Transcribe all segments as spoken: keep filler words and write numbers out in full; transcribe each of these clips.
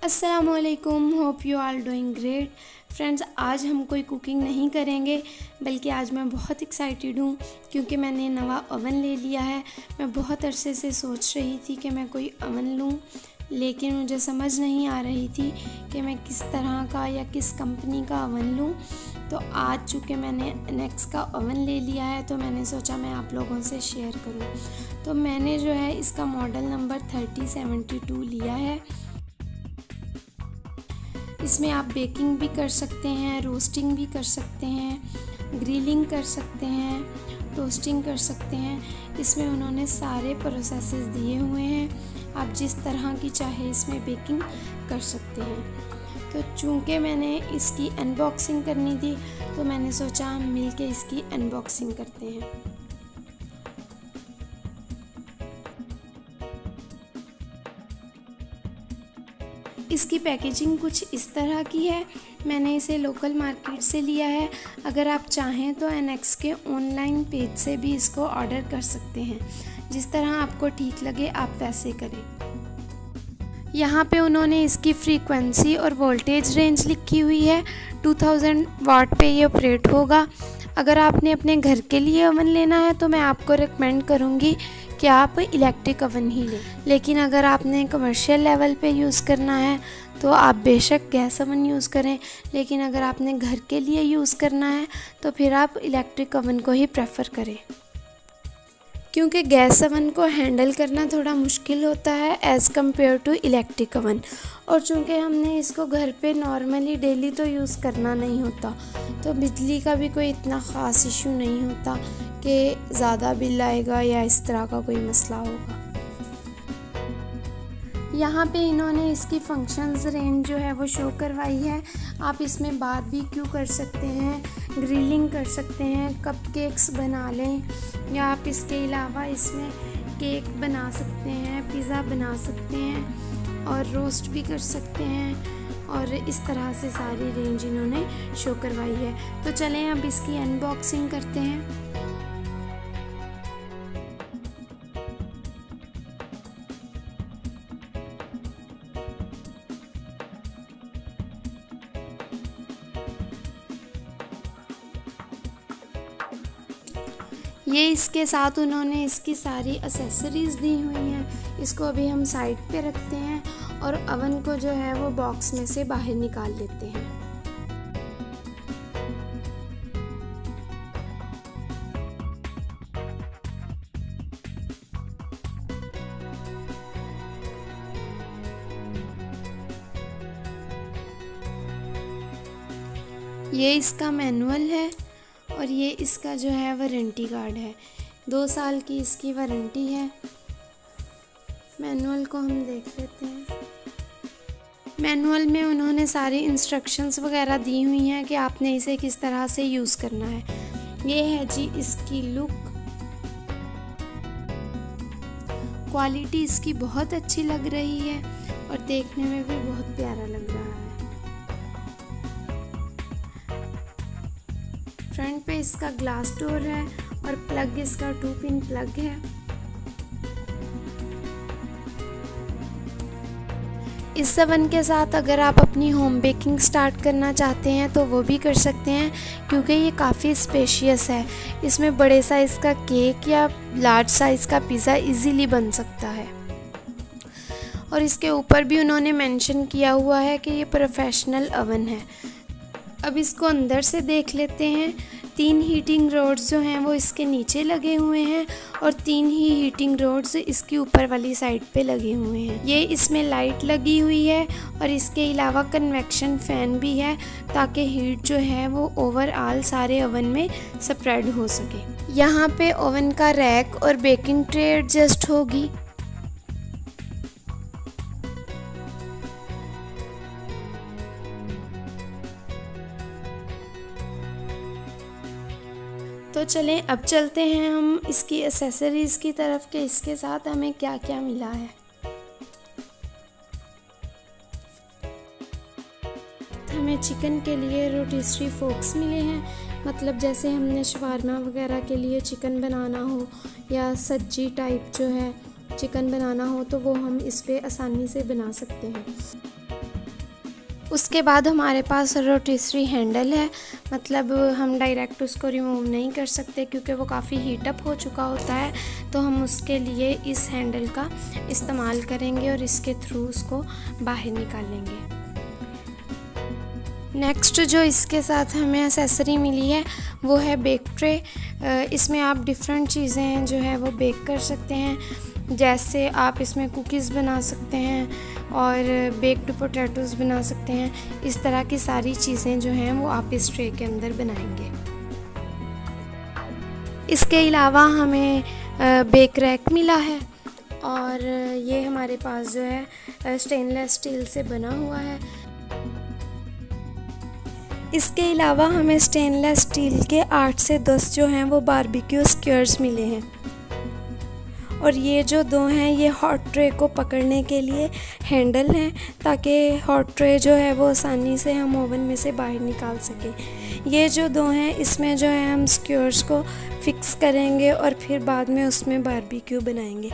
अस्सलामुअलैकुम, hope you are doing great. Friends, आज हम कोई कुकिंग नहीं करेंगे, बल्कि आज मैं बहुत एक्साइटेड हूँ क्योंकि मैंने नवा ओवन ले लिया है। मैं बहुत अरसे से सोच रही थी कि मैं कोई ओवन लूँ, लेकिन मुझे समझ नहीं आ रही थी कि मैं किस तरह का या किस कंपनी का ओवन लूँ। तो आज चूँकि मैंने नेक्स का ओवन ले लिया है, तो मैंने सोचा मैं आप लोगों से शेयर करूँ। तो मैंने जो है इसका model number thirty seventy two लिया है। इसमें आप बेकिंग भी कर सकते हैं, रोस्टिंग भी कर सकते हैं, ग्रिलिंग कर सकते हैं, टोस्टिंग कर सकते हैं। इसमें उन्होंने सारे प्रोसेसेस दिए हुए हैं, आप जिस तरह की चाहे इसमें बेकिंग कर सकते हैं। तो चूँकि मैंने इसकी अनबॉक्सिंग करनी थी, तो मैंने सोचा हम मिल के इसकी अनबॉक्सिंग करते हैं। इसकी पैकेजिंग कुछ इस तरह की है। मैंने इसे लोकल मार्केट से लिया है। अगर आप चाहें तो एनेक्स के ऑनलाइन पेज से भी इसको ऑर्डर कर सकते हैं। जिस तरह आपको ठीक लगे आप वैसे करें। यहाँ पे उन्होंने इसकी फ्रीक्वेंसी और वोल्टेज रेंज लिखी हुई है। टू थाउज़ेंड वाट पे ये ऑपरेट होगा। अगर आपने अपने घर के लिए ओवन लेना है तो मैं आपको रिकमेंड करूँगी कि आप इलेक्ट्रिक ओवन ही लें, लेकिन अगर आपने कमर्शियल लेवल पे यूज़ करना है तो आप बेशक गैस ओवन यूज़ करें, लेकिन अगर आपने घर के लिए यूज़ करना है तो फिर आप इलेक्ट्रिक ओवन को ही प्रेफर करें, क्योंकि गैस ओवन को हैंडल करना थोड़ा मुश्किल होता है as compare to electric oven. और चूँकि हमने इसको घर पे नॉर्मली डेली तो यूज़ करना नहीं होता, तो बिजली का भी कोई इतना ख़ास इशू नहीं होता कि ज़्यादा बिल आएगा या इस तरह का कोई मसला होगा। यहाँ पे इन्होंने इसकी फंक्शंस रेंज जो है वो शो करवाई है। आप इसमें बारबेक्यू कर सकते हैं, ग्रिलिंग कर सकते हैं, कपकेक्स बना लें, या आप इसके अलावा इसमें केक बना सकते हैं, पिज़्ज़ा बना सकते हैं और रोस्ट भी कर सकते हैं। और इस तरह से सारी रेंज इन्होंने शो करवाई है। तो चलें अब इसकी अनबॉक्सिंग करते हैं। ये इसके साथ उन्होंने इसकी सारी एक्सेसरीज़ दी हुई हैं। इसको अभी हम साइड पे रखते हैं और अवन को जो है वो बॉक्स में से बाहर निकाल लेते हैं। ये इसका मैनुअल है और ये इसका जो है वारंटी कार्ड है। दो साल की इसकी वारंटी है। मैनुअल को हम देख लेते हैं। मैनुअल में उन्होंने सारी इंस्ट्रक्शंस वगैरह दी हुई हैं कि आपने इसे किस तरह से यूज़ करना है। ये है जी इसकी लुक। क्वालिटी इसकी बहुत अच्छी लग रही है और देखने में भी बहुत प्यारा लग रहा है। फ्रंट पे इसका ग्लास डोर है और प्लग इसका टू पिन प्लग है। इस ओवन के साथ अगर आप अपनी होम बेकिंग स्टार्ट करना चाहते हैं तो वो भी कर सकते हैं, क्योंकि ये काफ़ी स्पेशियस है। इसमें बड़े साइज़ का केक या लार्ज साइज़ का पिज़्ज़ा इजीली बन सकता है। और इसके ऊपर भी उन्होंने मेंशन किया हुआ है कि ये प्रोफेशनल ओवन है। अब इसको अंदर से देख लेते हैं। तीन हीटिंग रोड्स जो हैं वो इसके नीचे लगे हुए हैं और तीन ही हीटिंग रोड्स इसकी ऊपर वाली साइड पे लगे हुए हैं। ये इसमें लाइट लगी हुई है और इसके अलावा कन्वेक्शन फ़ैन भी है, ताकि हीट जो है वो ओवरऑल सारे ओवन में स्प्रेड हो सके। यहाँ पे ओवन का रैक और बेकिंग ट्रे एडजस्ट होगी। तो चलें अब चलते हैं हम इसकी एक्सेसरीज़ की तरफ कि इसके साथ हमें क्या क्या मिला है। हमें चिकन के लिए रोटिस्ट्री फोक्स मिले हैं, मतलब जैसे हमने शवारमा वगैरह के लिए चिकन बनाना हो या सब्जी टाइप जो है चिकन बनाना हो तो वो हम इस पे आसानी से बना सकते हैं। उसके बाद हमारे पास रोटेसरी हैंडल है, मतलब हम डायरेक्ट उसको रिमूव नहीं कर सकते क्योंकि वो काफ़ी हीटअप हो चुका होता है, तो हम उसके लिए इस हैंडल का इस्तेमाल करेंगे और इसके थ्रू उसको बाहर निकालेंगे। नेक्स्ट जो इसके साथ हमें एक्सेसरी मिली है वो है बेक ट्रे। इसमें आप डिफरेंट चीज़ें जो है वो बेक कर सकते हैं, जैसे आप इसमें कुकीज़ बना सकते हैं और बेक्ड पोटैटोज़ बना सकते हैं। इस तरह की सारी चीज़ें जो हैं वो आप इस ट्रे के अंदर बनाएंगे। इसके अलावा हमें बेक रैक मिला है और ये हमारे पास जो है स्टेनलेस स्टील से बना हुआ है। इसके अलावा हमें स्टेनलेस स्टील के आठ से दस जो हैं वो बारबेक्यू स्क्वेयर्स मिले हैं और ये जो दो हैं ये हॉट ट्रे को पकड़ने के लिए हैंडल हैं, ताकि हॉट ट्रे जो है वो आसानी से हम ओवन में से बाहर निकाल सकें। ये जो दो हैं इसमें जो है हम स्क्वेयर्स को फिक्स करेंगे और फिर बाद में उसमें बारबेक्यू बनाएंगे।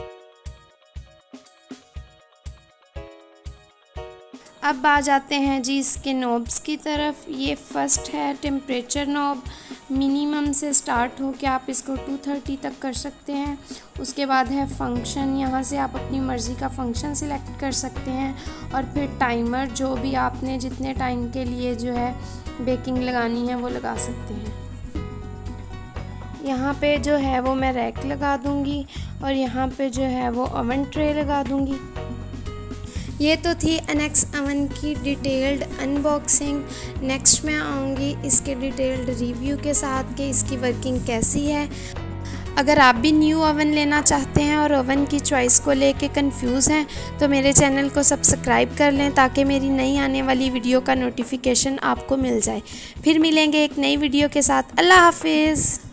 अब आ जाते हैं जी इसके नॉब्स की तरफ। ये फर्स्ट है टेम्परेचर नॉब, मिनिमम से स्टार्ट हो के आप इसको टू थर्टी तक कर सकते हैं। उसके बाद है फंक्शन, यहाँ से आप अपनी मर्ज़ी का फंक्शन सिलेक्ट कर सकते हैं और फिर टाइमर, जो भी आपने जितने टाइम के लिए जो है बेकिंग लगानी है वो लगा सकते हैं। यहाँ पे जो है वो मैं रैक लगा दूँगी और यहाँ पे जो है वो ओवन ट्रे लगा दूँगी। ये तो थी एनएक्स ओवन की डिटेल्ड अनबॉक्सिंग। नेक्स्ट मैं आऊँगी इसके डिटेल्ड रिव्यू के साथ कि इसकी वर्किंग कैसी है। अगर आप भी न्यू ओवन लेना चाहते हैं और ओवन की चॉइस को लेके कंफ्यूज हैं तो मेरे चैनल को सब्सक्राइब कर लें ताकि मेरी नई आने वाली वीडियो का नोटिफिकेशन आपको मिल जाए। फिर मिलेंगे एक नई वीडियो के साथ। अल्लाह हाफिज़।